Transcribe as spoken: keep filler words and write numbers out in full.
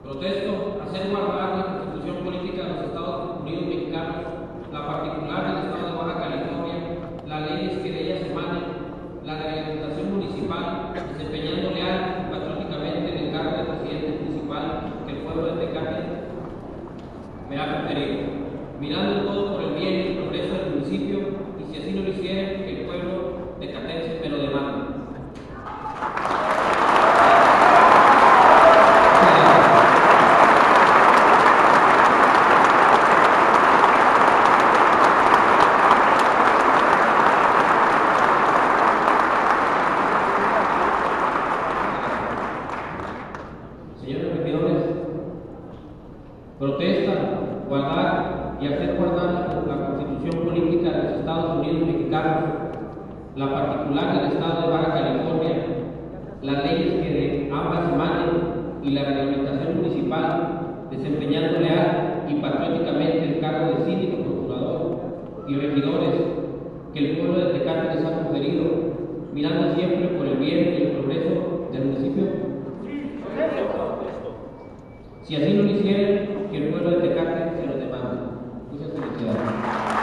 Protesto hacer guardar la Constitución Política de los Estados Unidos Mexicanos, la particular del Estado de Baja California, las leyes que de ellas emanen, la reglamentación municipal, desempeñando leal y patrióticamente en el cargo de presidente municipal que el pueblo de Tecate me ha conferido, mirando todo por el bien y el progreso del municipio, y si así no lo hiciera, que el pueblo tecatense me lo demande. Señores regidores, protesta, guardar y hacer guardar la Constitución Política de los Estados Unidos Mexicanos, la particular del Estado de Baja California, las leyes que de ambas emanen y la reglamentación municipal, desempeñando leal y patrióticamente el cargo de síndico, procurador y regidores que el pueblo de Tecate les ha conferido, mirando siempre por el bien y el progreso del municipio. Si así no lo hicieran, que el pueblo de Tecate se lo demande. Muchas felicidades.